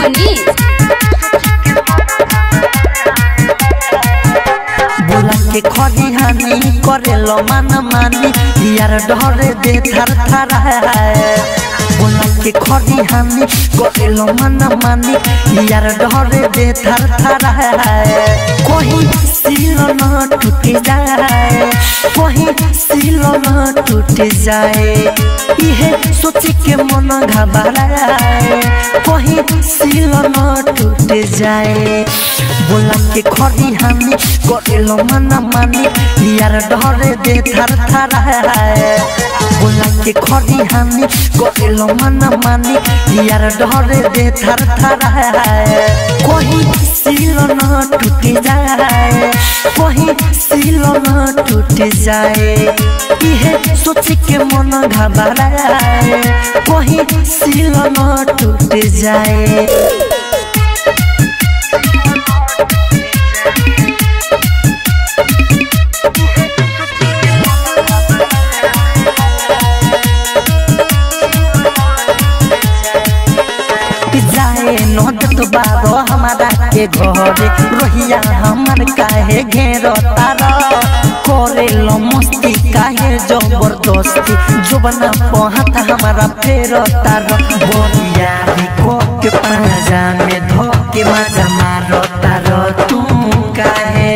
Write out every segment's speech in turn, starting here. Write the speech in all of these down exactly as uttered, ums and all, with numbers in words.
मनी बोला के खड़ी हानि करे लो मन मानी यार डरे दे थर थर है बोला के खड़ी हानि करे लो मन मानी यार डरे दे थर थर है कोई सिलो न टूट जाए कोई सिलो न टूट जाए ये सोच के मन घबराए कोई सिलो न टूट जाए बोला के खड़ी हानि करे लो मन मानी यार डरे दे थर थर है बोला के खड़ी हानि करे लो मन मानी यार डरे दे थर थर है कोई सिलो न टूट जाए कोई सिलो न टूट जाए ये सोच के मन घबराए कोई सिलो न टूट जाए तो बारो हमारा के घरे रोहिया हमार काहे घेरो तारा करे लो मस्ती काहे जबरदस्ती जुबना पहात हमारा फेरो तारा बोलिया को के पाजा में धो के मजा मारो तारा तू काहे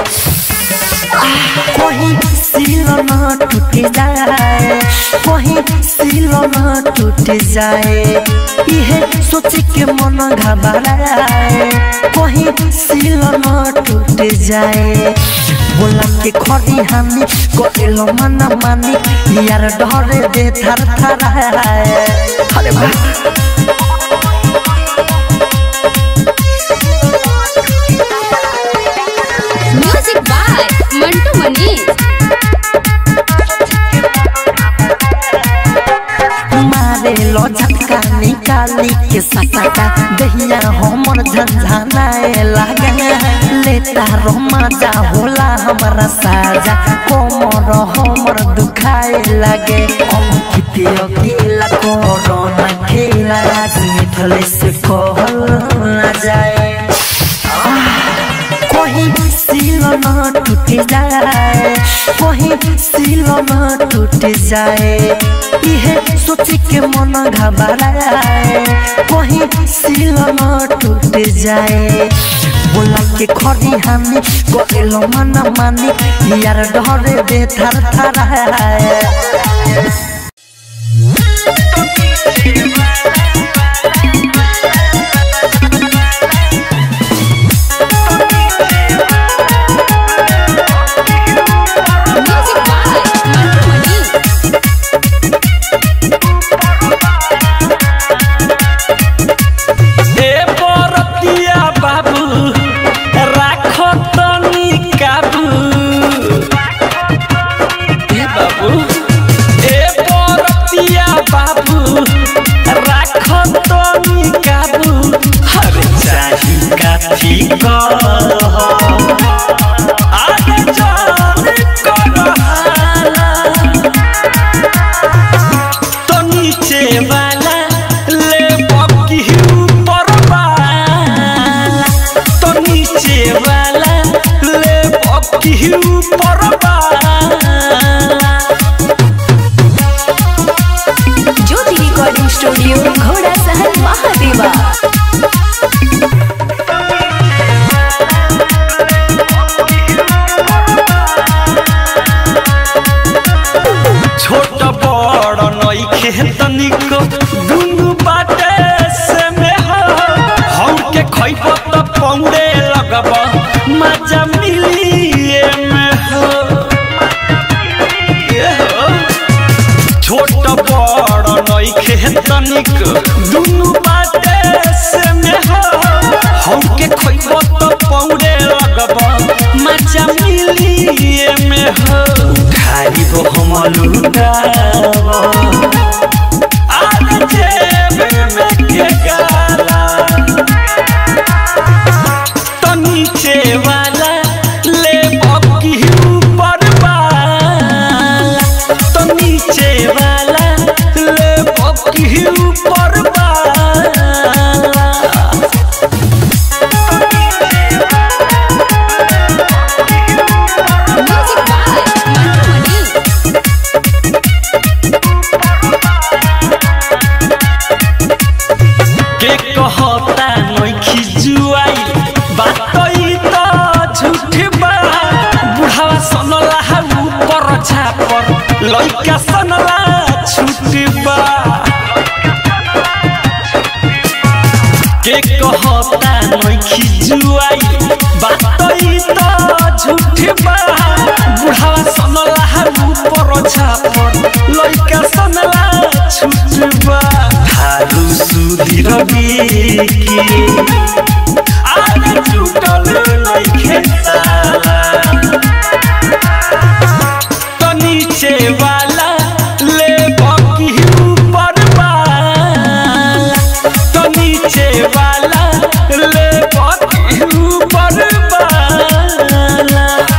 कोई सिलो न टूट जाए कोई सिलो न टूट जाए ये सोच के मन घबराए कोई सिलो न टूट जाए बोला के खड़ी हानि करे लो मन मानी यार डरे दे थर थर है अरे म्यूजिक बाय मंटू मनी लो झटका निकाली के सटाका दहिया हमर झंझनाए लागे लेता रोमाजा होला हमारा साजा कोमर हमर दुखाए लागे अंकित अकेला कोरोना खेला मिठले से कहल ना जाए कोई सिलो न टूट जाए कोई सिलो न टूट जाए ये सोच के मन घबराए कोई सिलो न टूट जाए बोला के खड़ी हानि करे लो मन मानी यार डरे दे थर थर है ज्योति रिकॉर्डिंग स्टूडियो घोड़ा सहल महादेवा छोट बड़ नइखे तनिको दुनु बाटे से में हम के खइब त पौड़े लगब मजा मिली में हो छोट बड़ नइखे तनिको दुनु बाटे से में हम के खइब त पौड़े लगब मजा मिली में हो खाली वो हम लुटावा आने जेब में के गाला तो नीचे वाला ले बकी ऊपर वाला तो नीचे वाला ले बकी ऊपर वाला लइका सनला छुटबा के कहता नइखी जुआई बात ई त झूठबा बुढ़ावा सनला ऊपर छापर लइका सनला छुटबा हारू सुधीर की आगे छूटल नइखे ताला तो नीचे वाला ले बाकी ऊपर वाला तो नीचे वाला ले बाकी ऊपर वाला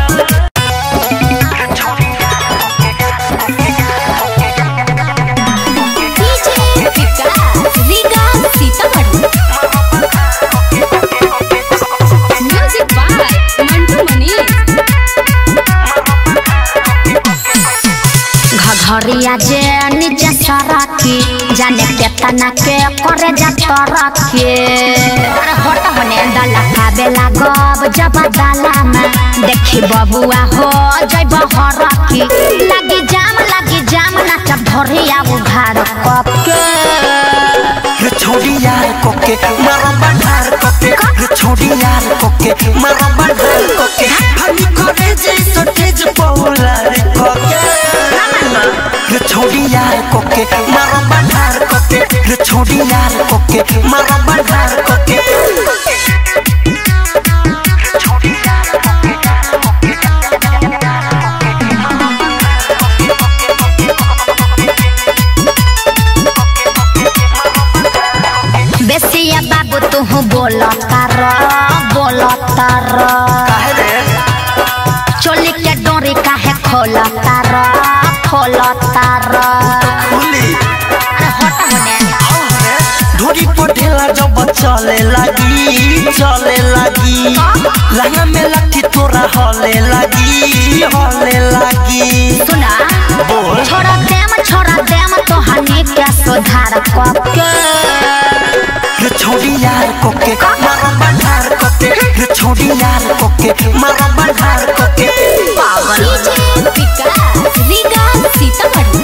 म्यूजिक बाय मंटू मनीष। घघरिया जे नीचे सरकी जाने केतना के करे जा तरके अरे हट बने डाला खाबे लागब जब डाला में देखी बबुआ हो जय बहरकी लगी जाम लगी जाम नाच धरिया उघार कप के रे छोड़ी यार कोके मारो बंधार कोके रे छोड़ी यार कोके मारो बंधार कोके हनी करे जैसो तेज पौला रे कोके रे छोड़ी यार कोके मारो बंधार कोके रे छोड़ी यार कोके मारो बंधार कोके बेसिया बाबू तू बोलता र बोलता र काहे रे चोली के डोरी काहे खोलता र खोलता र खुली अरे हट बने ढोरी पटेला जब चले लगी चले लगी लहंगा में लठी तोरा हले लगी हले लगी सुना बोल छोड़ा देम छोड़ा देम तो हनी के सुधार कके रे छोड़ी यार कोके मारो बंधार कोके रे छोड़ी यार कोके मारो बंधार कोके पागल Vikas Vikas Sitamarhi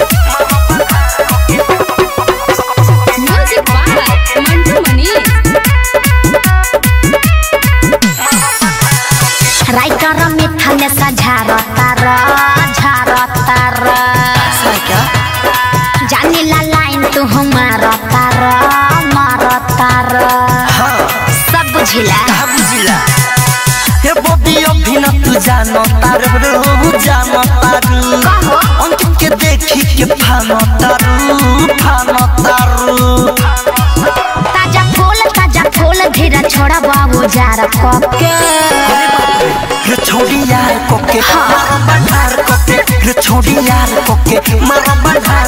music by Mantu Manish. Writer मिठा ने सझारता र झारता र जानी ला लाइन तू मारता र मारता र सब बुझिला कहाँ बुझिला हे बॉबी अभी न तू जानो तारू रू जानो तारू अंकित के देखी के फानो तारू फानो तारू ताजा फूल ताजा फूल धीरे छोड़ा बाबू जार कोके रे छोड़ी यार कोके मारो बंधार कोके रे छोड़ी यार कोके मारो बंधार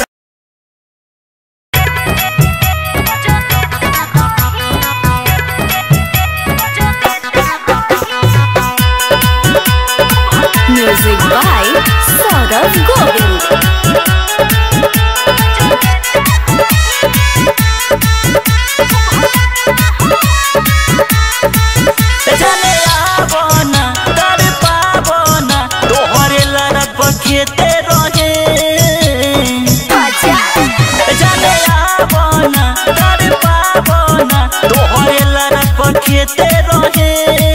म्यूजिक बाय सौरभ गोविंद। जाने आवना कर पावना तोहरे लड़क खेते रहे जाने आवना कर पावना तोहरे लड़क खेते रहे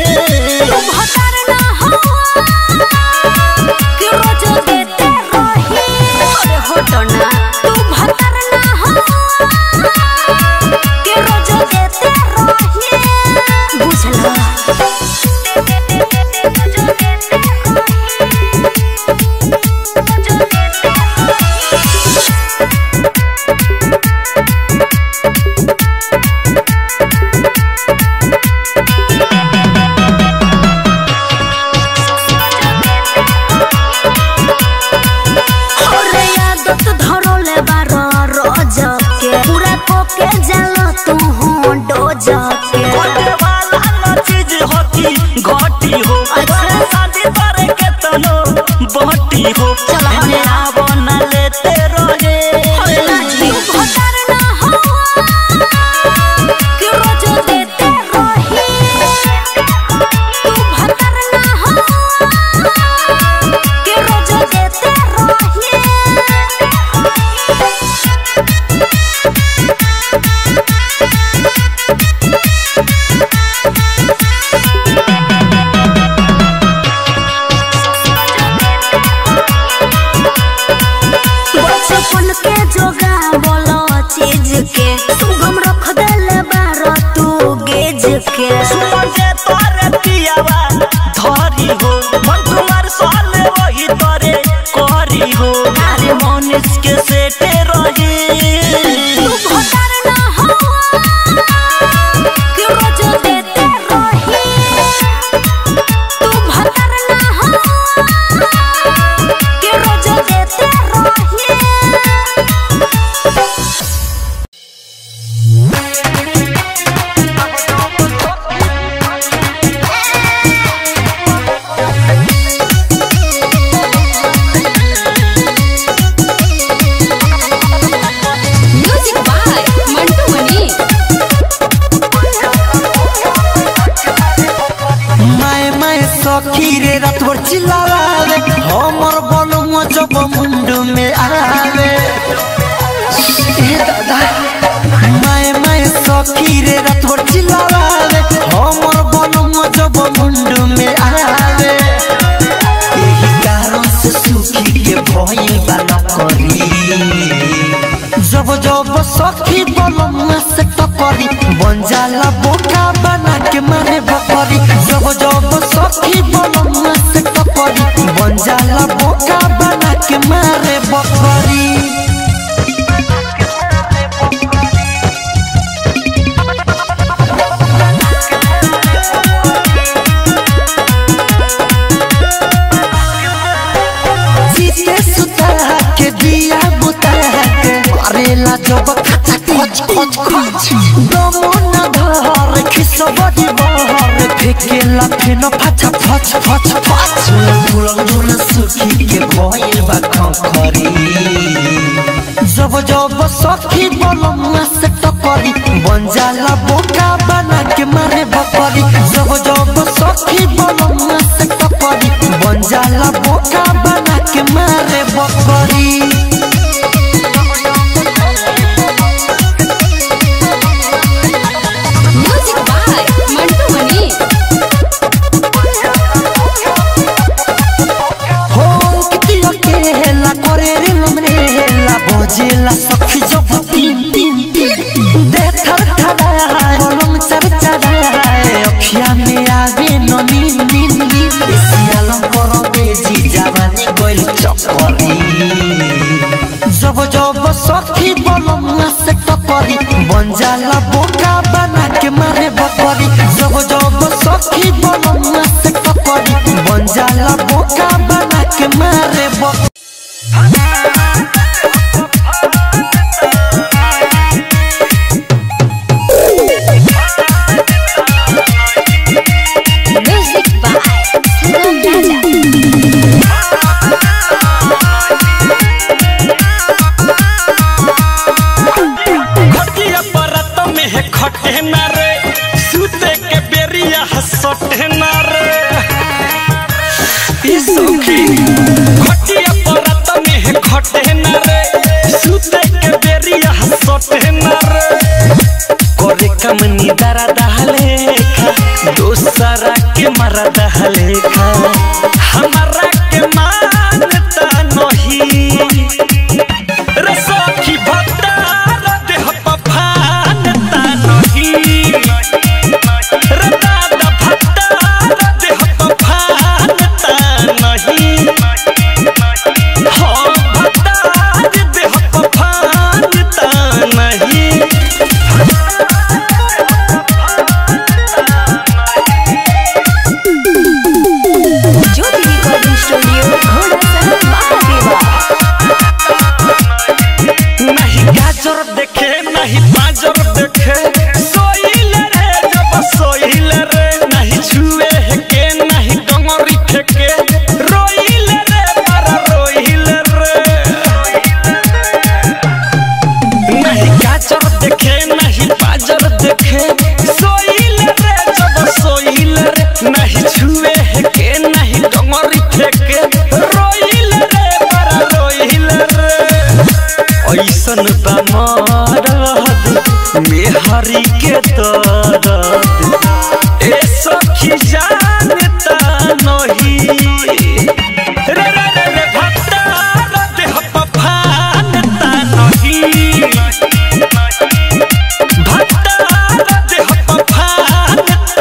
घटी हो शादी करे के तनो बहटी हो चल आवो न लेते रहे के सुनो जे तोरे पियावा धरी हो मन तुम्हार साले वही तोरे करी हो अरे मनीष के सेटे रही तू भोटर ना हो कि रोज देते रही तू भोटर ना हो कि रोज देते रही खीरे रात भर चिल्लावे हमर बलुआ जब मुंडू में आवे ए दादा माय माय सखी रे रात भर चिल्लावे हमर बलुआ जब मुंडू में आवे एही कारण से सुखी के भइल बा न करी जब जब सखी बलुआ से टकरी बन जाला बोका बना के मारे बकरी जब जब सखी बलुआ से टकरी बन जाला बोका बना के मारे बकरी करेला जब खचा खच खच खच दमना धर खिसबडी बहर फेकेला फेन फचा फच फच फच फुलन दुन सुखी के भइल बा खखरी जब जब सखी बलुआ से टकरी बन जाला बोका बना के मारे बकरी जब जब सखी बलुआ से टकरी बन जाला बोका बना के मारे बकरी जेला सखी जब तीन तीन तीन दे थर थराए पलंग चरचराए अखिया में आवे न नीन नीन नीन सियालम पर बेजी जवानी गोल चक्करी जब जब सखी बलुआ से टकरी बन जाला बोका बना के मारे बकरी जब जब सखी बलुआ से टकरी बन जाला बोका बना के मारे बकरी कमनी दरा दहले खा दोसरा के मरा दहले खा हमारा के मानता नहीं रे सखी भतार देह पफानता नहीं रे दादा भतार देह पफानता नहीं हाँ भतार देह पफानता नहीं मेहरी के दर्द ए सखी जानता नहीं रे रे रे रे भतार देह पफानता नहीं भतार देह पफानता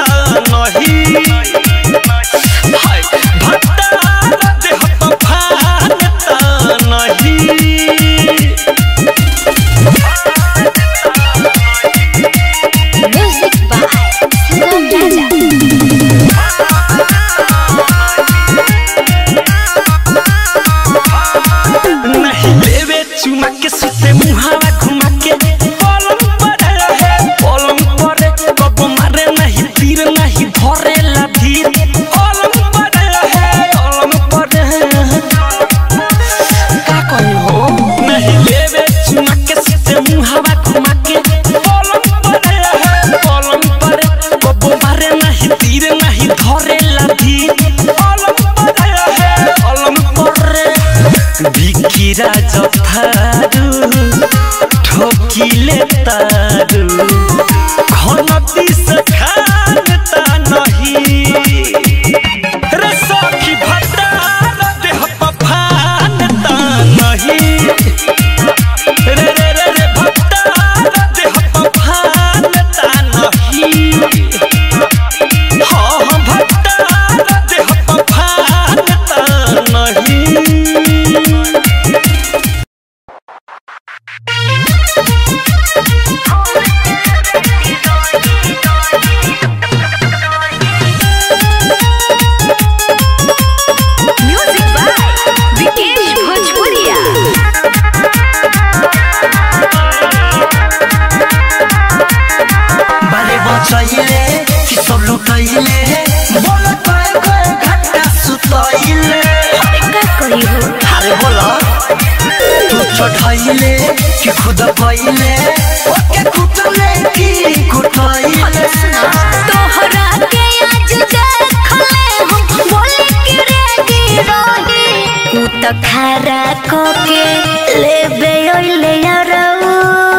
मचैले कि सब लुटैले बोल कय कय घंटा सुतैले का करी हो अरे बोला तू चढ़ैले कि खुद पहिले ओके कुटले की कुटैले तोहरा के आज देखले हम बोले कि रेडी रही तू तो खारा को के लेबे ओइले यारऊ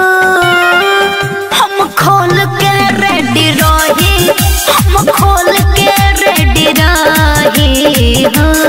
हम खोल के रेडी रही हम खोल के रेडी रही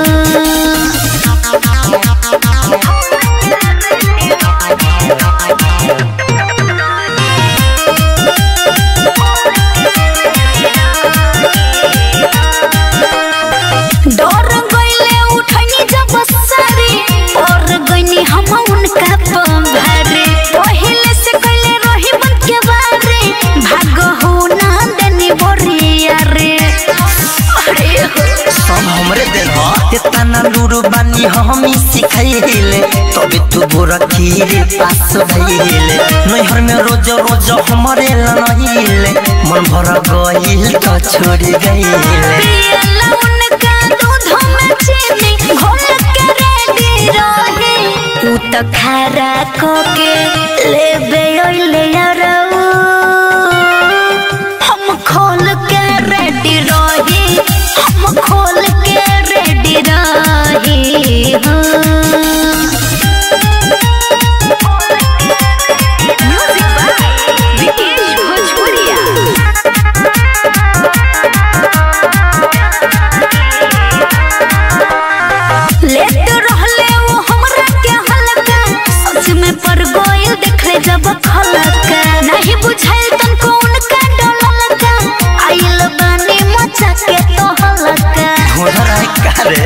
डर गइले उठनी जब सारी और गइनी हम उनका पंभारे पहले से कइले रही मन के बारे भाग हो ना देनी बोरिया रे अरे सब हमरे देन ह इतना लूरू बानी हमी सिखाइले तबे तू गोरा खीरे पास भइले नैहर में रोज रोज हमरे लनहिले मन भर गइल त छोड़ गइले पियला उनका दूध में चीनी घोल के रेडी रहे तू तो खारा को के लेबे ओइले यारऊ हम खोल के रेडी रही हम खोल के रेडी रही म्यूजिक बाय विकेश भोजपुरिया लेते रहले वो हमरा के हलका सच में पर गोइल देखले जब खलका नहीं बुझाइल तन को उनका डललका आइल बानी मचा के तो हलका होरा कारे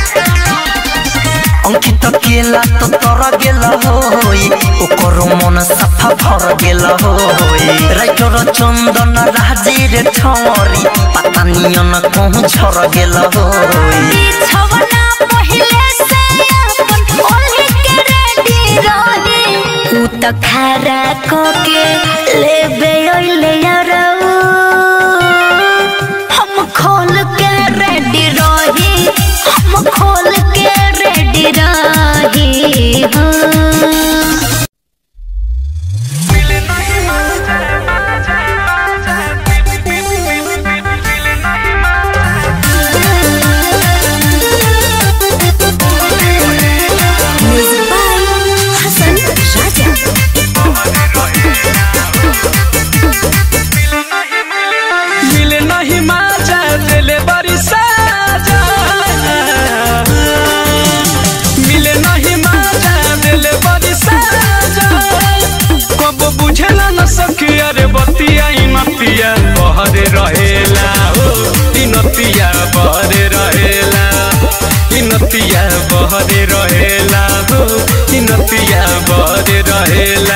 अंकित केला तो तोरा गेला होई ओकर मन सफा भर गेला होई राइटर चंदन राजीर ठौरी पता नियन कहूं झर गेला होई छवना पहिले से अपन ओल्ही के रेडी रही तू तो खारा को के लेबे ओइले यारऊ हम खोल के रेडी रही हम खोल के रेडी रही म्यूजिक बाय हसन राजा मिले नहीं माजा दिले बड़ी साजा मिले नहीं माजा दिले बड़ी साजा कब बुझला न सकी अरे बतिया ई नतिया बहरे रहेला ओ ई नतिया बहरे रहेला ई नतिया बहरे रहेला ओ ई नतिया बहरे रहेला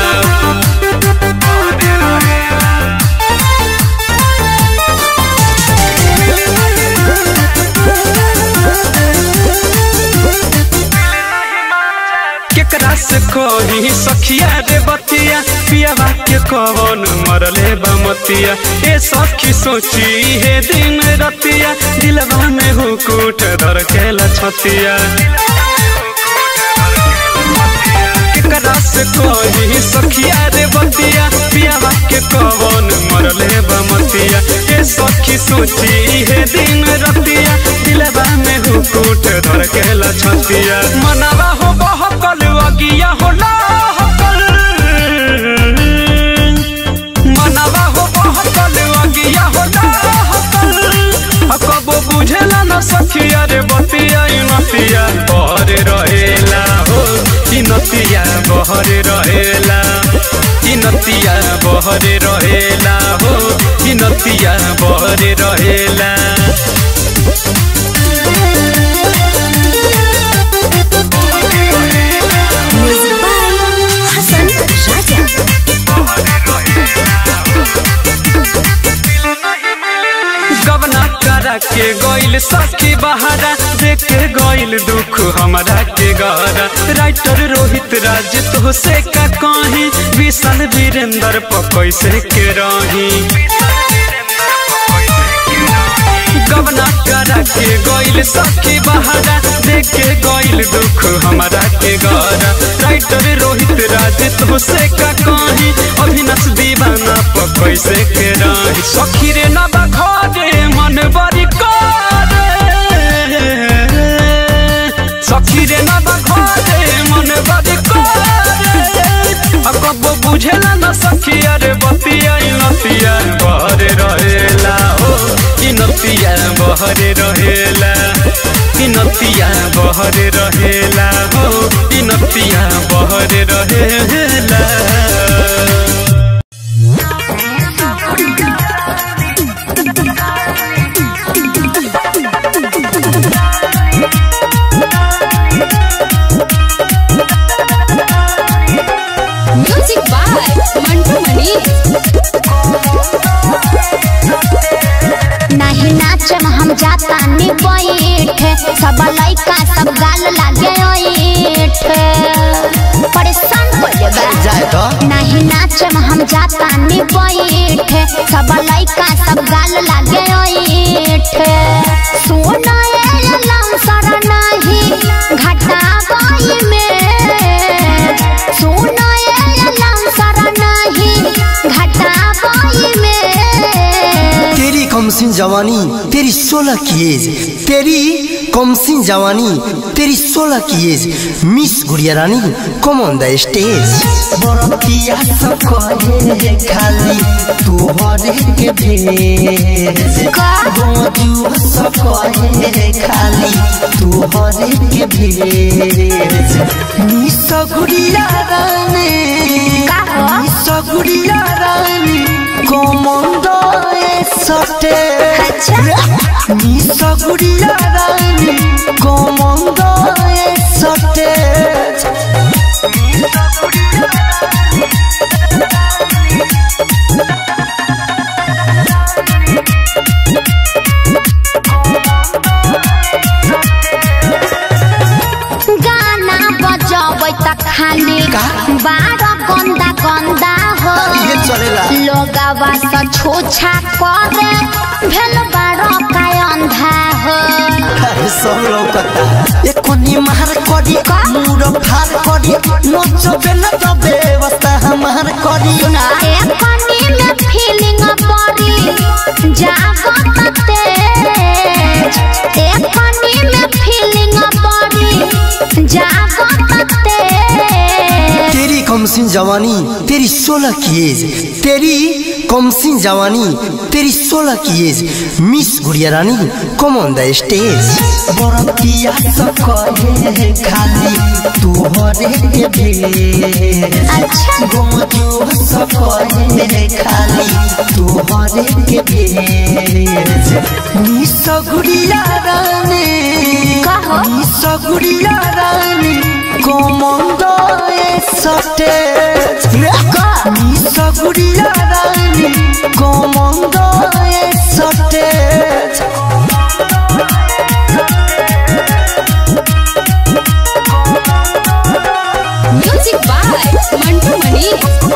केकरा से कोही सखिया रे बतिया पियावा के कवन मरले बमतिया ए सखी सोची हे दिन रतिया दिलवा में हुकूट धर के लछतिया केकरा से कोही सखिया रे बतिया पियावा के कवन मरले बमतिया ए सखी सोची हे दिन रतिया दिलवा में हुकूट धर के लछतिया मनवा हो बहकल अगिया हो लहकल मनवा हो बहकल अगिया हो लहकल कबो बुझेला न सखिया रे बतिया ई नतिया बहरे रहेला हो ई नतिया बहरे रहेला ई नतिया बहरे रहेला हो ई नतिया बहरे रहेला म्यूजिक बाय हसन राजा गबना करा के गइल सखी बहारा देख के गइल दुख हमरा के गहरा राइटर रोहित राज तो से का कहीं विशाल वीरेंद्र पर कैसे के रही गबना करा के गइल सखी बहारा देखे गइल दुख हमारा के गरा राइटर रोहित राज तो से का कहीं अभिनस दीवाना पर कैसे के रही सखी रे न बखरे मन बड़ी करे सखी रे न बखरे मन बड़ी करे अब बुझेला न सखी अरे बतिया नतिया बहरे रहेला हो कि नतिया बहरे रहेला कि नतिया बहरे रहेला हो कि नतिया बहरे रहेला म्यूजिक बाय मंटू मनी। नहीं नाचम हम जाता नी बैठे सब लइका सब गाल लागे ओइठ परेशान हो जेबा नहीं नाचम हम जाता नी बैठे सब लइका सब गाल लागे ओइठ सुनो ए लम सर नहीं घटा गई में सुनो ए लम सर नहीं घटा गई में तेरी कमसिन जवानी तेरी सोलह की एज तेरी कमसिन जवानी तेरी सोलह की age miss Gudiya Rani come on the stage बरतिया सब कहे खाली तू हरे के भेज गोजू सब कहे खाली तू हरे के भेज miss Gudiya Rani miss Gudiya Rani come on the सटे मिस गुड़िया रानी कमंद सटे गाना बजाबै त खाली बारह गंदा गंदा हो लोगवा से छूछा करे भेल बारह का अंधा हो सब लौकता ये कोनी मार करी मूड फार करी नचबे न त व्यवस्था हमार करी ए कनी में फीलिंग पड़ी जागत तेज ए कनी में फीलिंग पड़ी जागत तेज तेरी कमसिन जवानी तेरी सोलह की एज तेरी कमसिन जवानी तेरी सोलह की age miss Gudiya Rani come on the stage बरतिया सब कहे खाली तू हरे के भेज अच्छा गोजू सब कहे खाली तू हरे के भेज मिस गुड़िया रानी कहो मिस गुड़िया रानी कमंद सटे miss Gudiya Rani come on the stage music by Mantu Mani.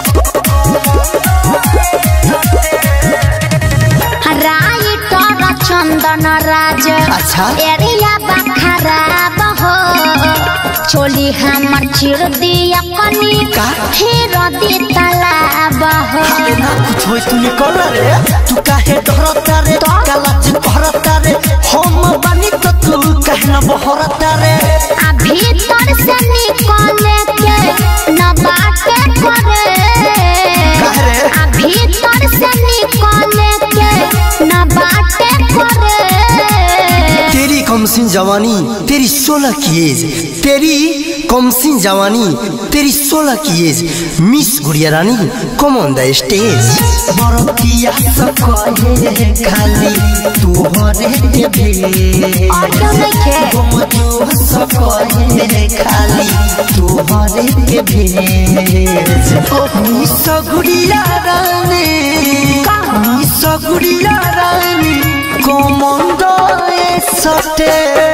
Writer Chandan Raj अच्छा एरिया बा खराब हो चोली हमर चिर दिया कनी फिर दी तालाब हो ना कुछ होई तू निकल रे तू काहे डरता रे कालाच भरता रे हम बानी तो तू काहे न बहरता रे आ भीतर से निकले के न बाटे करे आ भीतर से निकले के न बाटे करे तेरी कमसिन जवानी तेरी सोलह की एज तेरी कमसिन जवानी तेरी सोलह की age miss Gudiya Rani come on the stage बरतिया सब कहे खाली तू हरे के भेज और क्यों नहीं गोजू सब कहे खाली तू हरे के भेज miss Gudiya Rani miss Gudiya Rani come on the सटे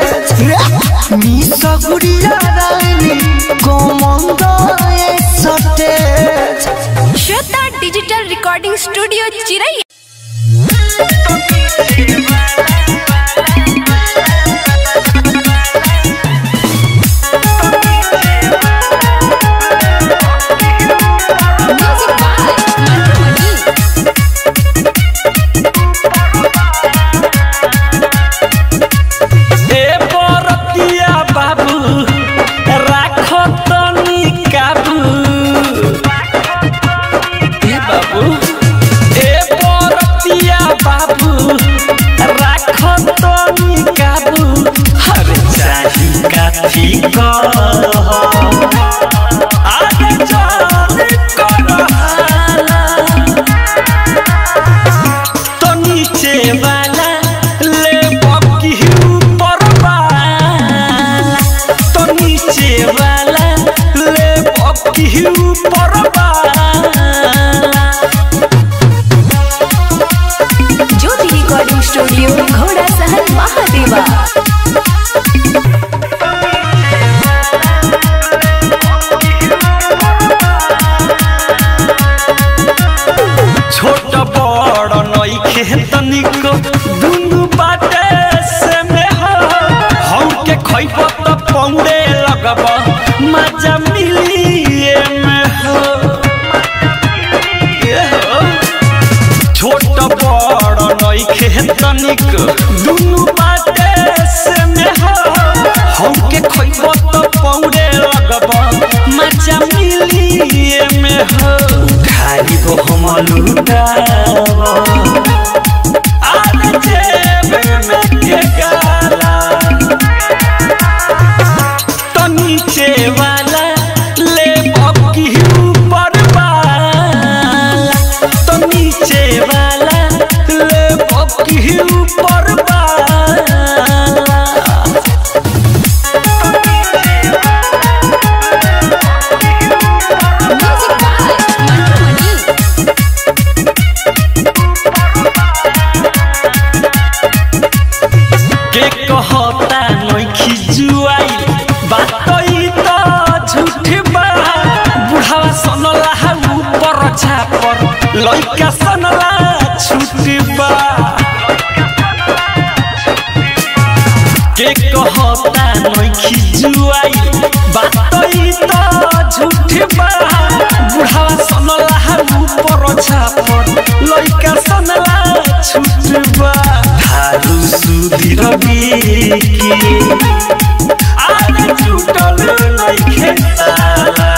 मिस गुड़िया रानी कमंद सटे श्वेता डिजिटल रिकॉर्डिंग स्टूडियो चिरई। ज्योति रिकॉर्डिंग स्टूडियो घोड़ा सहन महादेवा। छोट बड़ नइखे तनिको दुनु बाटे से में हो हम के खइब त पौड़े लगब मजा मिली में हो छोट बड़ नइखे तनिक दुनु बाटे से में हो हम के खइब त पौड़े लगब मजा मिली में हो खाली को हम लुटाव आने जेब में के गाला तो नीचे वाला ले बकी ऊपर वाला तो नीचे वाला ले बकी ऊपर वाला कहता नइखी जुआई बात ई त झूठ बा बुढ़ावा सनला ऊपर छापर लइका सनला छूट बा के कहता नइखी जुआई बात ई त झूठ बा बुढ़ावा सनला ऊपर छापर लइका सनला छूट बा थारू सुधीर की आने टूटल नइखे ताला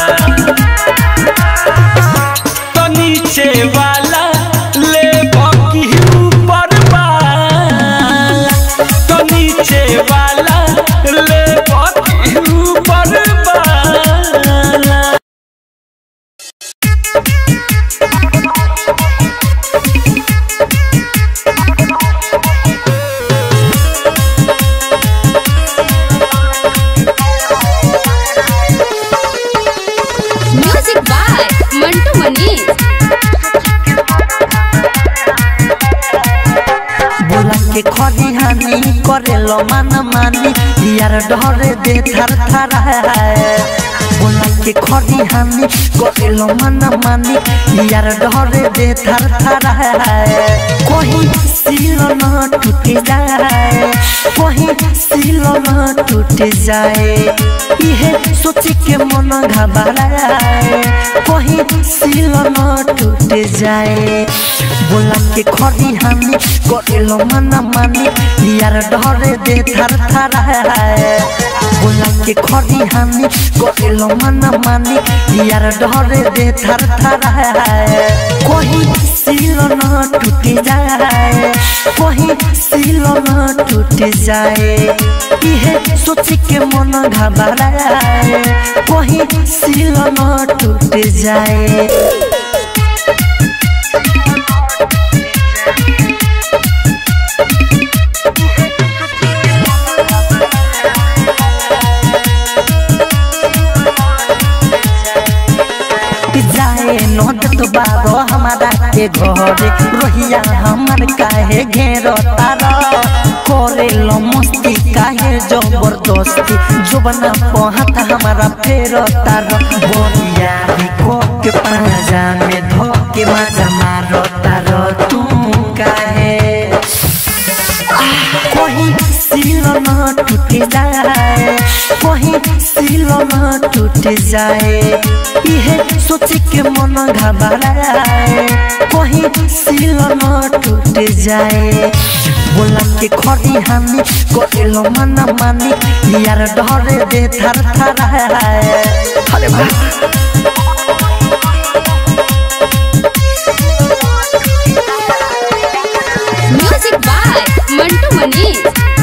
तो नीचे वाला ले बकी ऊपर वाला तो नीचे वाला ले बकी ऊपर वाला म्यूजिक बाय मंटू मनीष। बोला के खड़ी हानि करेलो मन मानी यार डरे दे थर थर बोला के खड़ी हानि करेलो मन मानी यार डरे दे थर थर कोई सील न टूट जाए कोई सील न टूट जाए यह सोच के मन घबराए कोई सील न टूट जाए बोला के खड़ी हानि करेलो मन मानी यार डरे दे थर थर बोला के खड़ी हानि करेलो मन मानी यार डरे दे थर थर कोई सील न टूट जाए कोई सील न टूट जाए यह सोच के मन घबराए कोई सील न टूट जाए नोट बारो हमारा के घरे रोहिया हमर काहे घेरो तारा करे लो मस्ती काहे जबरदस्ती जुबना पहत हमारा फेरो तारा बोलिया को के पाजा में धो के मजा मारो तारा तू काहे कहीं सिलो न टूट जाए इहे सोच के मन घबराए कहीं सिलो न टूट जाए बोला के खड़ी हानि करेलो मन मानी यार डरे दे थर थर अरे भाई म्यूजिक बाय मंटू मनी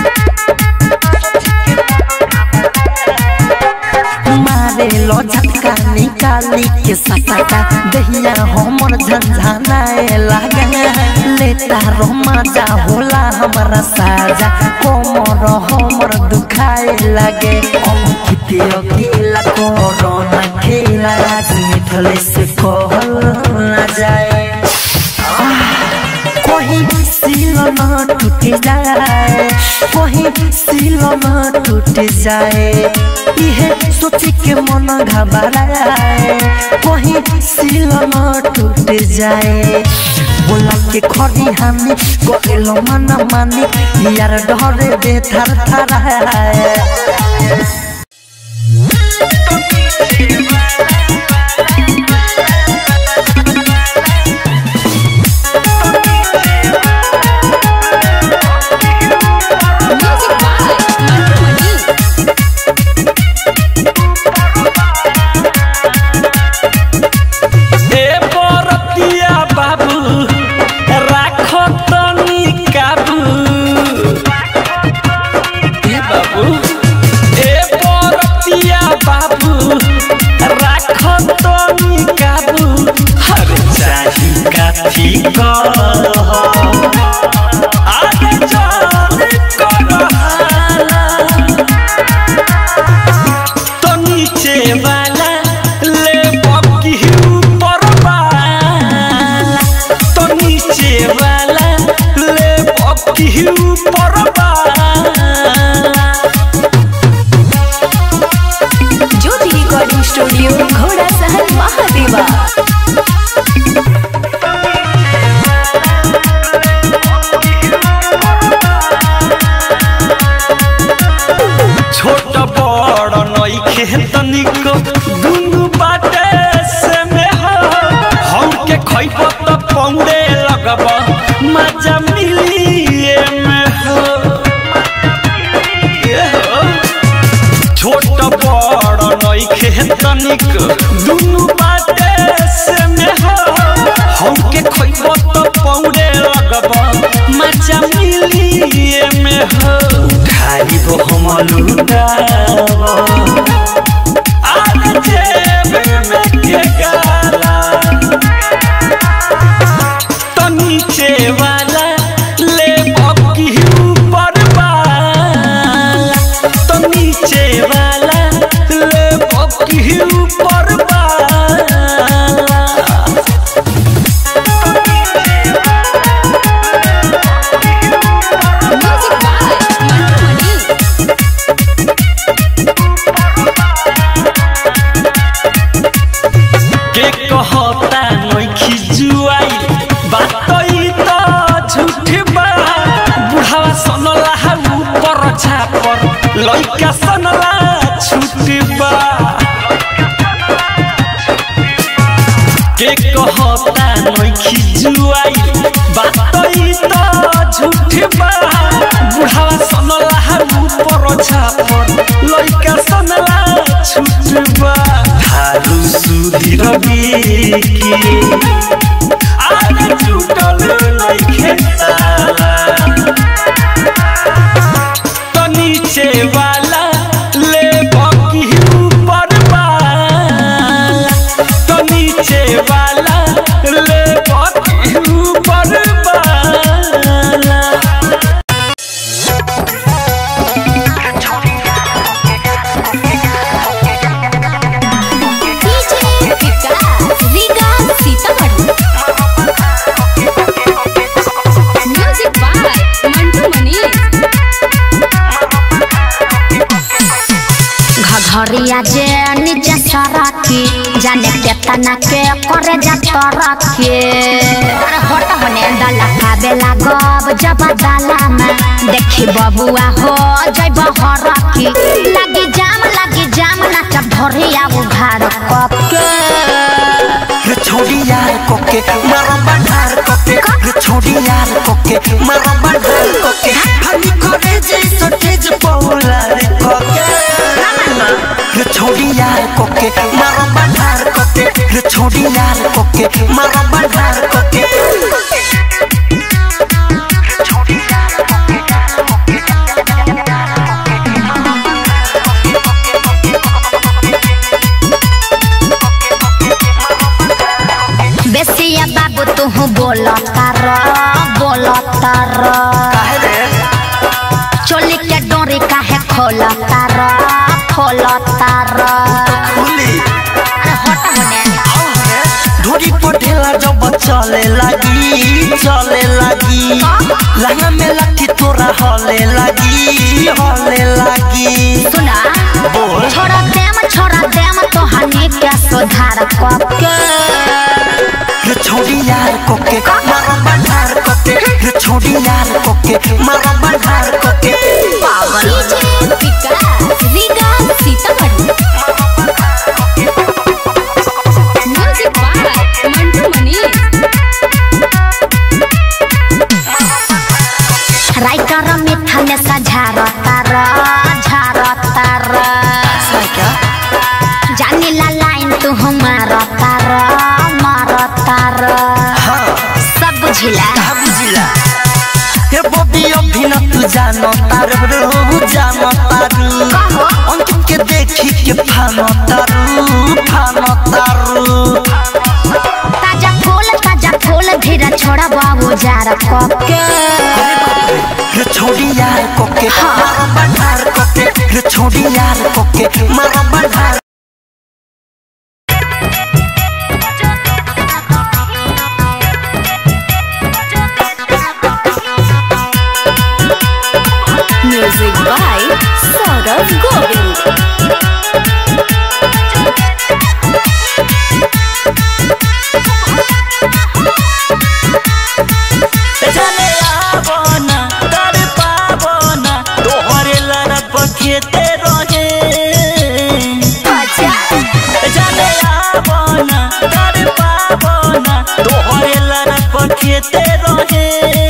मारे लो झटका निकाली के सटाका दहिया हमर झंझनाए लागे लेता रो मजा होला हमरा साजा कोमर हमर दुखाए लागे किते अकेला कोरोना खेला मिठले से कहल ना जाए कहीं सिलो न टूट जाए कहीं सिलो न टूट जाए इहे सोच के मन घबराए कहीं सिलो न टूट जाए बोला के खड़ी हानि करेलो मन मानी यार डरे दे थर थर ज्योति रिकॉर्डिंग स्टूडियो घोड़ा सहन महादेवा छोट बड़ नइखे तनिको दुनु बाटे से में हो हम के खइब त पौड़े लगब मजा मिली में हो छोट बड़ नइखे तनिको दुनु बाटे से में हो हम के खइब त पौड़े लगब मजा मिली में हो खाइबो हम लुटाबो आने जेब में के गाला तो नीचे वाला ले बकी ऊपर वाला तो नीचे वाला ले बकी ऊपर वाला कहता नइखी जुआई बात ई त झूठ बा बुढ़ावा सनला ऊपर छापर लइका सनला छूट बा के कहता नइखी जुआई बात ई त झूठ बा बुढ़ावा सनला ऊपर छापर लइका सनला छूट बा थारू सुधीर की आगे छूटल लइखे ताला तो नीचे वाला ले बकी ऊपर वाला तो नीचे वाला ले बकी ऊपर वाला घरिया जे नीचे सरकी जाने केतना के करे जात रखे अरे हट होने डाला खाबे लागब जब डाला में देखी बबुआ हो जइब हरकी लगी जाम लगी ढोरिया उघार कके रे छोड़ी यार कोके मारो बंधार कोके रे छोड़ी यार कोके मारो बंधार कोके हनी करे जैसे तेज पौला रे कोके रे छोड़ी यार कोके मारो बंधार कोके रे छोड़ी यार कोके मारो बंधार कोके बेसिया बाबू तू बोलता रो बोलता रो काहे रे चोली के डोरी काहे खोलता रो खोलता रो खुली अरे हट होने ढोरी पटेला जब चले लगी चले लगी लहंगा में लाठी तोरा हले लगी हले लगी सुना बोल छोड़ा देम छोड़ा देम तो हनी के सुधार कके रे छोड़ी यार कोके मारो बंधार कोके रे छोड़ी यार कोके मारो बंधार कोके पागल Riga Sitamarhi music by Mantu Mani writer मिठा में सझारता रो झारता रो जानी ला लाइन तू मारता रो मारता रो हां सब बुझिला कहां बुझिला हे बॉबी अभी न तू जानो तारू जानो तारू अंकित के देखी के फानो तारू फानो तारू ताजा फूल ताजा फूल धीरे छोड़ा बाबू जार कके रे छोड़ी यार कोके मारो बंधार कोके रे छोड़ी यार कोके मारो बंधार म्यूजिक बाय सौरभ गोविंद। जाने आवो ना कर पावो ना तोहरे लड़ब खेते रहे जाने आवो ना कर पावो ना तोहरे लड़ब खेते रहे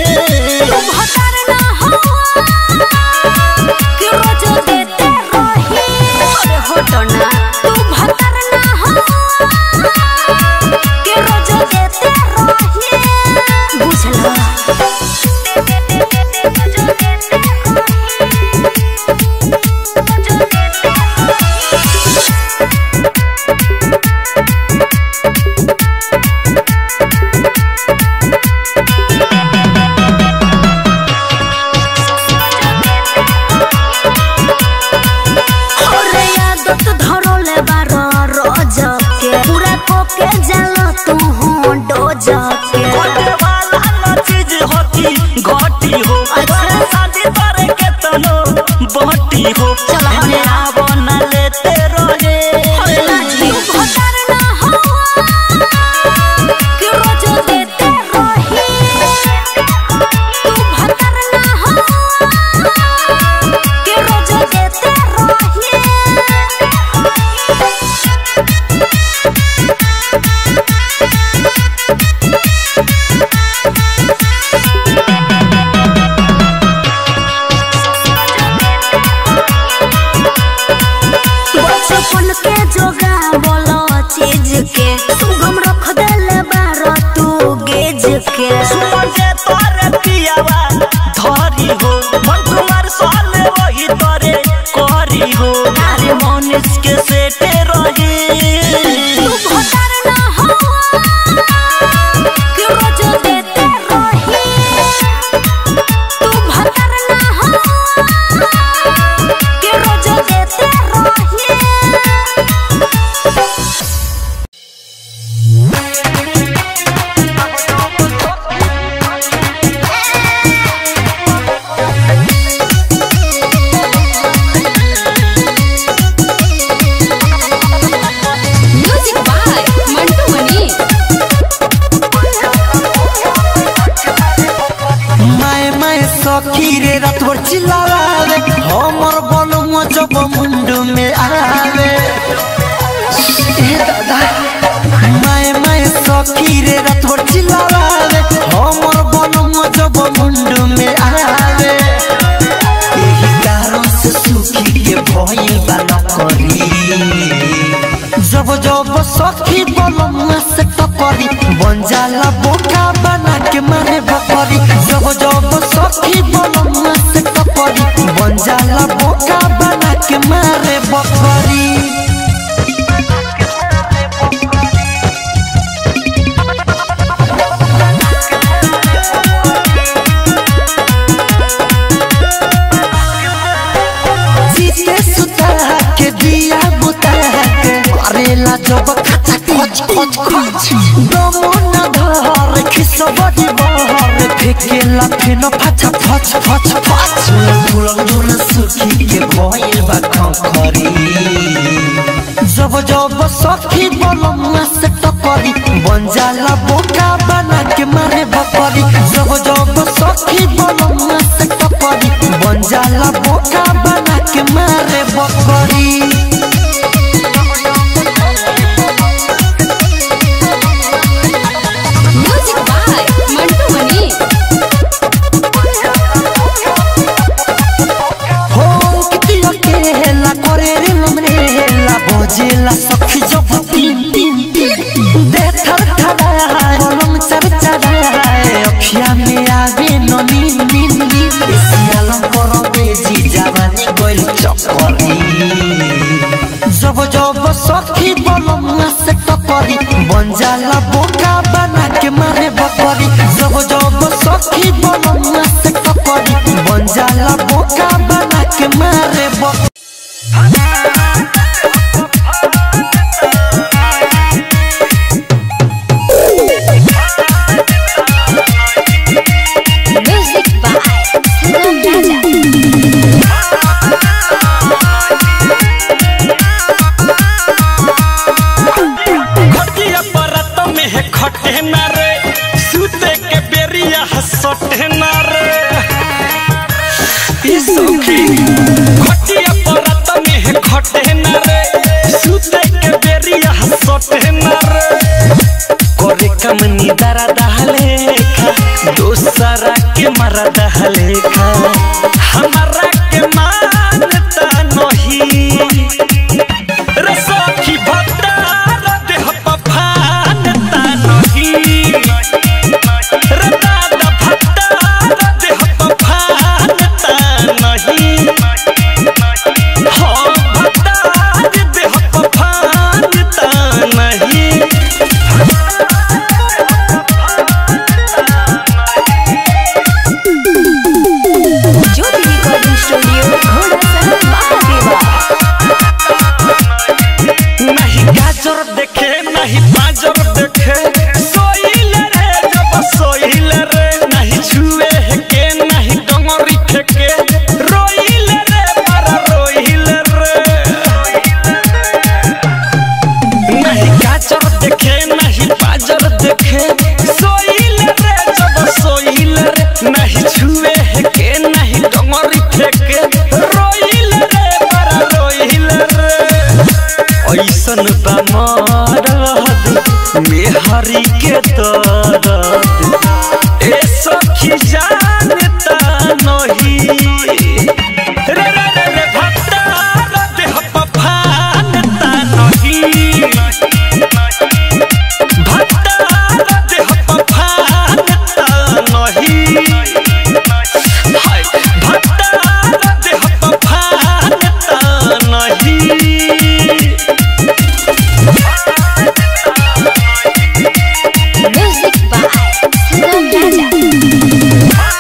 घटी हो शादी करे के तनो बहटी हो चले आवो ना लेते रहे हो मन तुम्हार साले वही तोरे करी हो अरे मनीष के सेटे रही तू भतार ना हो कि रोज देते रही तू भतार ना हो कि रोज देते रही रे रात भर चिल्लावे हमर बलम जब मुंड में आवे दादा माए माए सखी रे रथोर चिल्लावे हमर बनम जब मुंड में आवे एही कारण से सुखी के भइल बा नकरी जब जब सखी बनम से टकरी बन जाला बोका बना के मारे बकरी जब जब सखी बनम से टकरी बन जाला बोका बना के मारे बकरी दिया बुता के करेला जब खचा खच खच खच दमो न धर खिसबडी बहर फेकेला फेन फचा फच फच फच फुलन दुन सुखी के भइल बा खखरी जब जब सखी बनम से टकरी बन जाला बोका बना के मारे बकरी जब जब सखी बनम से टकरी बन जाला बोका बना के मारे बकरी जेला सखी जब तीन तीन तीन दे थर थराए कलम चरचराए अखिया में आवे ननी नीन नीन सियालम करो बेजी जवानी गोल चक्करी जब जब सखी बनम से टकरी बन जाला बोका बना के मारे बकरी जब जब सखी बनम से टकरी बन जाला बोका बना के मारे बकरी खटे ना रे सूते के बेरिया हसटे ना रे ई सखी खटिया परत में खटे ना रे सूते के बेरिया हसटे ना रे करे कम नी दरा दहले खा दोसरा के मरा दहले खा हमारा के मानता नहीं रे सखी भट्टा देह पफानता मेहरी के दर्द ए सखी जानता नहीं रे रे रे रे भट्टा देह पफानता नहीं भट्टा देह पफानता नहीं हाय भट्टा देह पफानता नहीं Music by Sangam Raja.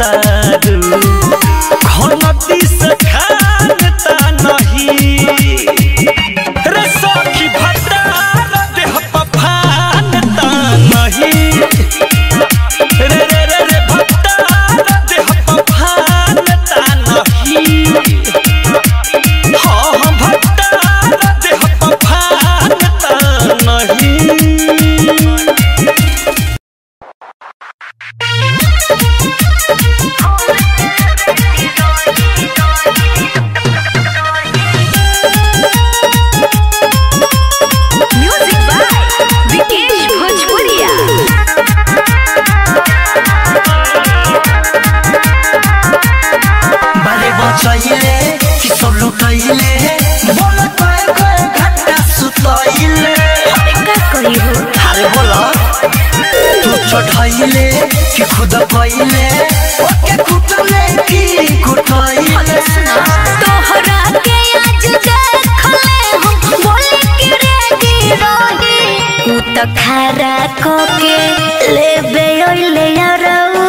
तारू घनती से खानता नहीं रे सखी भतार देह पफानता नहीं रे रे रे रे भतार देह पफानता नहीं हाँ हाँ भतार देह पफानता नहीं। म्यूजिक बाय विकेश भोजपुरिया। बारे बचैले कि सब लुटैले बोल कय कय घाटा सुतैले का कही हो अरे बोल तू चढ़ैले कि खुद कैले ओके कुटले कि कुटैले तोहरा के आज देखले हम बोले कि रेडी रही तू तो खरा को के लेबे ओइले यारऊ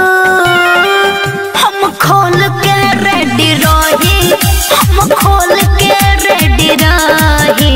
हम खोल के रेडी रही हम खोल के रेडी रही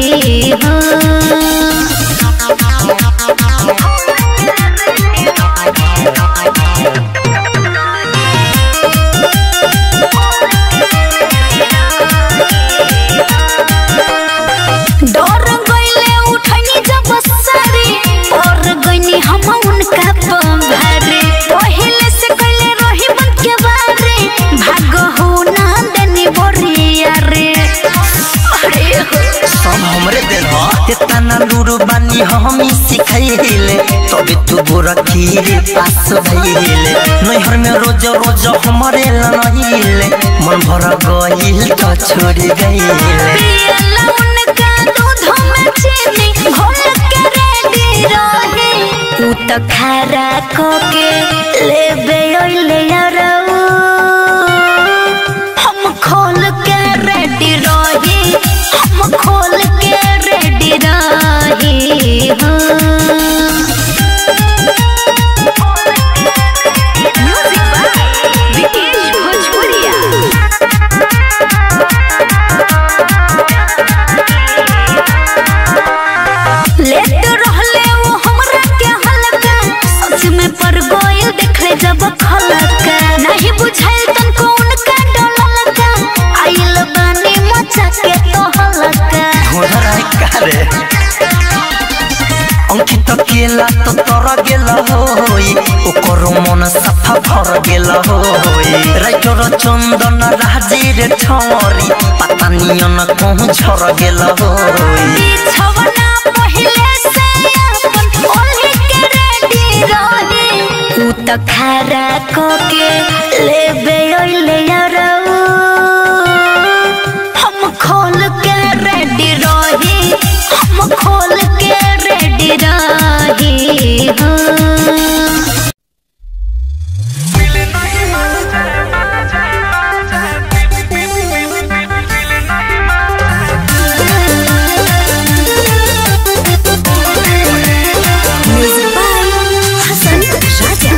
डर गईले उठनी जब सारी और गईनी हम उनका पंभारे पहले से कइले रही मन के बारे भाग हो ना देनी बोरिया रे अरे हो सब हमरे देन ह इतना लूरू बानी हमी सिखाइले तबे तू गोरा खीरे पास भइले नैहर में रोज रोज हमरे लनहिले मन भर गइल त छोड़ गइले पियला उनका दूध में चीनी घोल के रेडी रही तू तो खरा को के लेबे ओइले यारऊ हम खोल के रेडी रही हम खोल के रेडी रही म्यूजिक बाय विकेश भोजपुरिया। लेट रहले वो हमरा के हल्का सच में पर गोयल देखले जब खलका नहीं बुझाइल तन को उनका डललका आइल बानी मचा के तो हल्का घोड़ा कारे अंकित केला तो तर गेल होई ओकर मन सफा भर गेल होई राइटर चंदन राजीर ठौरी पता नियन कहूं झर गेल होई बिछवना पहिले से अपन ओल्ही के रेडी रही उ त खरा को के लेबे ओइले यारऊ हम खोल के रेडी रही हम खोल के रेडी रही म्यूजिक बाय हसन राजा।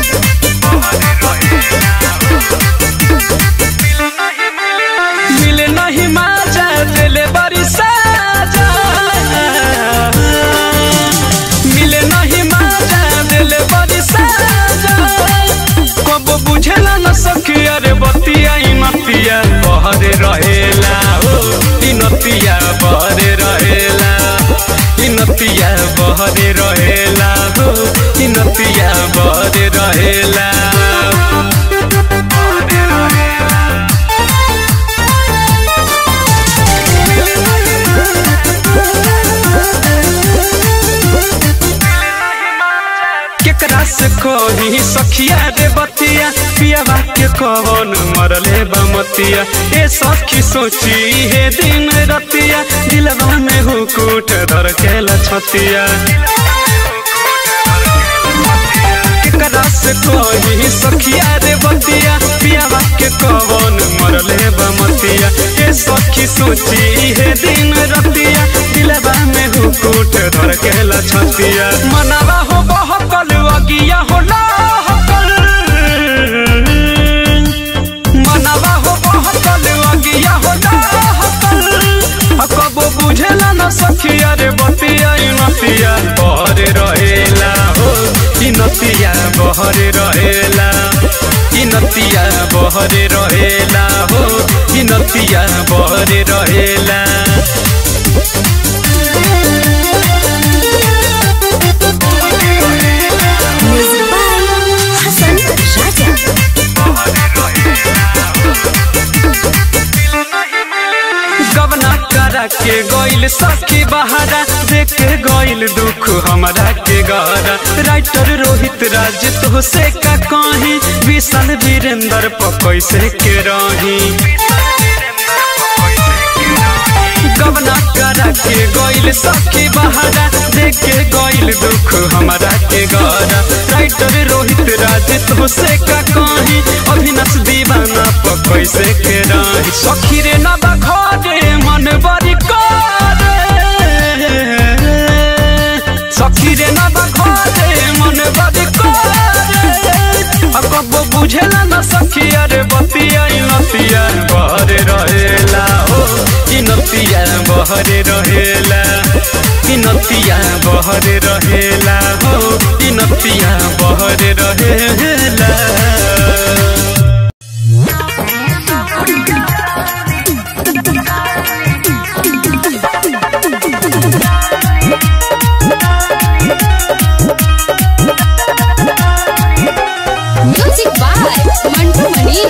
मिले नहीं माजा दिले बड़ी साजा मिले नहीं माजा दिले बड़ी साजा कब बुझेला न सखी अरे बतिया ई नतिया बहरे रहेला ओ ई नतिया बहरे रहेला ई नतिया बहरे रहेला ओ ई नतिया बहरे रहेला केकरा से कही सखिया रे बतिया पियावा के कवन मरले बमतिया ए सखी सोची हे दिन रतिया दिलवा में हुकूट धर के लछतिया केकरा से कही सखिया रे बतिया पियावा के कवन मरले बमतिया ए सखी सोची हे दिन रतिया दिलवा में हुकूट धर के लछतिया मनवा हो बहकल अगिया हो लहकल बहरे रहेला कि नतिया बहरे रहेला हो कि नतिया बहरे रहेला गबना करा के गइल सखी बहारा देख के गइल दुख हमरा के गहरा राइटर रोहित राज तो से का कहीं विशाल वीरेंद्र पकई से के रही गबना करा के गइल सखी बहारा देख के गइल दुख हमरा के गहरा राइटर रोहित राज तो से का कहीं अभिनाश दीवाना पकई से के रही सखी रे ना घरे मन बड़ी करे सखी रे ना घरे मन बड़ी करे अब बुझेला ना सखी अरे बतिया नतिया बहरे रहेला हो कि नतिया बहरे रहेला कि नतिया बहरे रहेला हो कि नतिया बहरे रहेला म्यूजिक बाय मंटू मनी।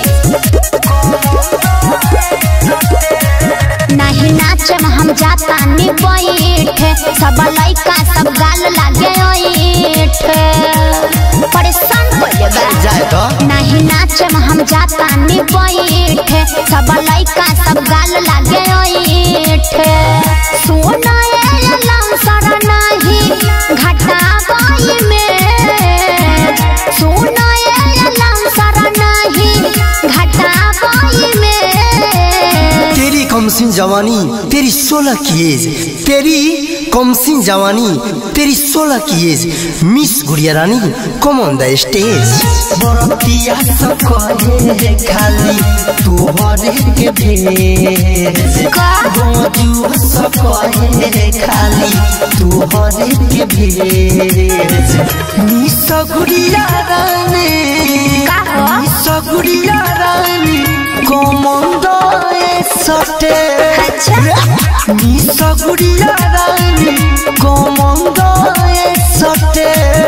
नहीं नाचम हम जाता नी बैठे सब लइका सब गाल लागे ओइठ परेशान कर देबा नहीं नाचम हम जाता नी बैठे सब लइका सब गाल लागे ओइठ सोना ए लम सर नहीं घटा गई में सोना ए लम सर नहीं घटा गई में तेरी कमसिन जवानी तेरी सोलह की एज तेरी कमसिन जवानी तेरी सोलह की age miss Gudiya Rani come on the stage बरतिया सब कहे खाली तू हरे के भेज गोजू सब कहे खाली तू हरे के भेज miss Gudiya Rani miss Gudiya Rani come on the stage miss Gudiya Rani come on the सटे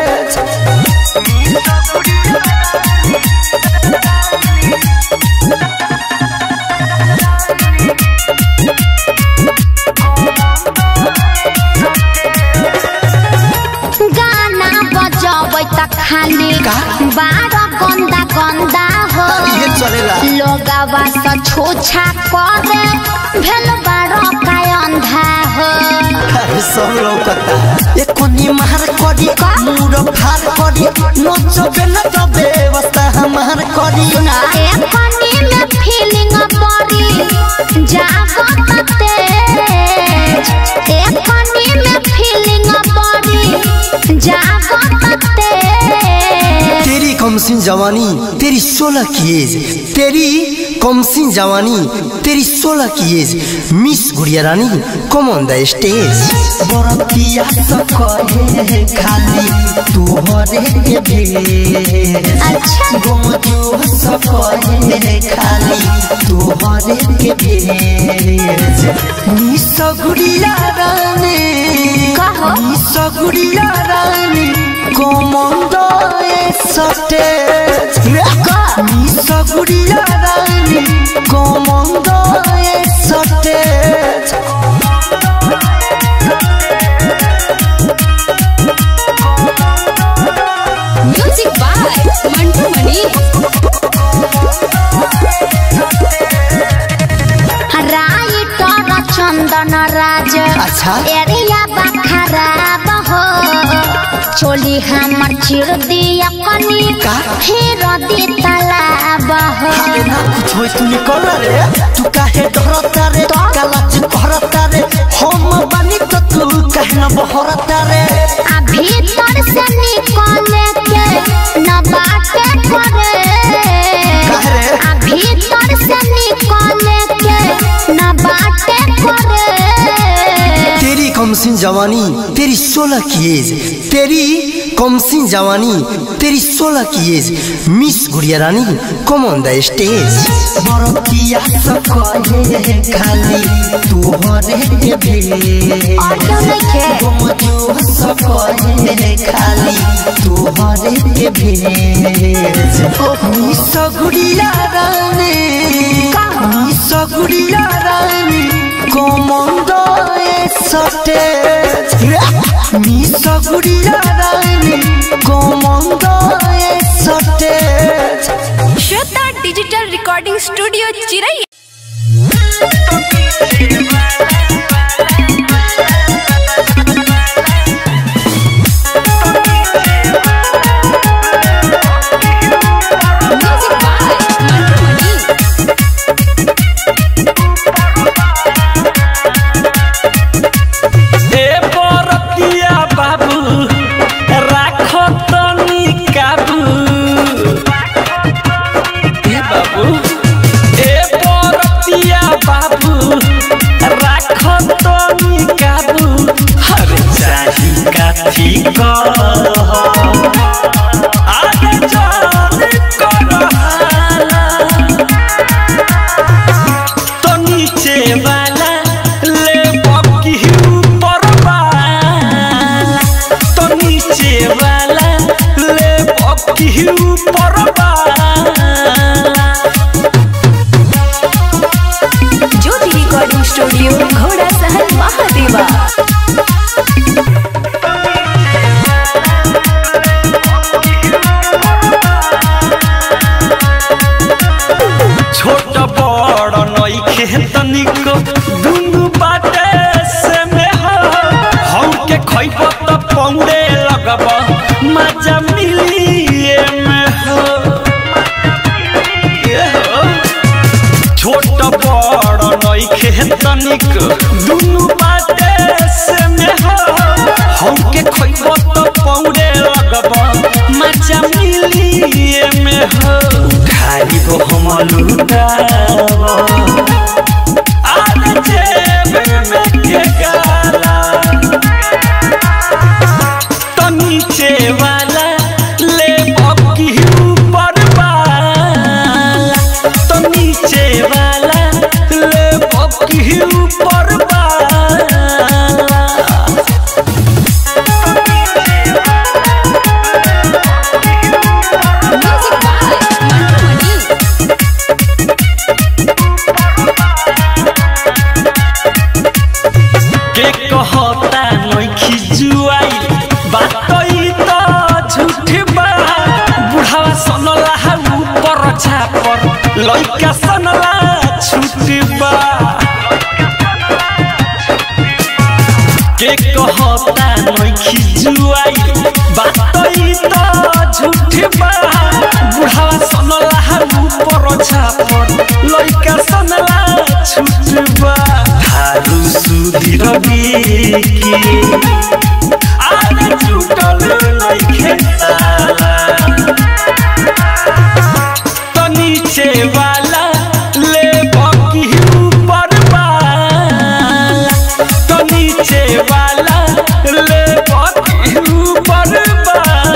गाना बजाबै त खाली बारह गंदा गंदा हो ये चलेला लोगवा से छूछा करे भेल बारह का अंधा हो सब लौकता ए कोनी मार करी मूड फार करी नचबे न त व्यवस्था हमार करी ए कोनी में फीलिंग पड़ी जागत तेज ए कोनी में फीलिंग पड़ी जागत तेज तेरी कमसिन जवानी तेरी सोलह की एज तेरी कमसिन जवानी तेरी सोलह की age miss Gudiya Rani come on the stage बरतिया सब कहे खाली तू हरे के भेज अच्छा गोजू सब कहे खाली तू हरे के भेज मिस गुड़िया रानी कहो miss Gudiya Rani come on the stage miss Gudiya Rani come on the stage music by Mantu Mani. Writer Chandan Raj अच्छा एरिया बा खराब हो चोली हमर चिर दिया कनी फिर दी तालाब हो ना कुछ होई तू निकल रे तू काहे डरता रे कालाज करता रे हम बानी तो तू काहे न बहरता रे आ भीतर से निकले के न बाटे करे आ भीतर से निकले के न बाटे करे तेरी कमसिन जवानी तेरी सोलह की एज तेरी कमसिन जवानी तेरी सोलह की age miss Gudiya Rani come on the stage. बरतिया सके खाली तू हरे के भेज और क्या नहीं जो सके खाली तू हरे के भेज miss Gudiya Rani miss Gudiya Rani come on the stage miss Gudiya Rani come on the stage. Shweta digital recording studio चिरई। तो नीचे वाला ले बकी ऊपर वाला तो नीचे वाला ले बकी ऊपर वाला। ज्योति रिकॉर्डिंग स्टूडियो घोड़ा सहन महादेवा। छोट बड़ नइखे तनिको दुनु बाटे से में हो हम के खइब त पौड़े लगब मजा मिली ए में हो। छोट बड़ नइखे तनिको दुनु बाटे से में हो हम के खइब त पौड़े लगब मजा मिली ए में हो। खाली को हम लुटाव आने जेब में के गाला तो नीचे वाला ले बकी ऊपर वाला तो नीचे वाला ले बकी ऊपर वाला। कहता नइखी जुआई बात तो झूठ बा बुढ़ावा सनला ऊपर छापर लइका सनला छूट बा के कहता नइखी जुआई बात तो झूठ बा बुढ़ावा सनला ऊपर छापर लइका सनला छूट बा। थारू सुधीर की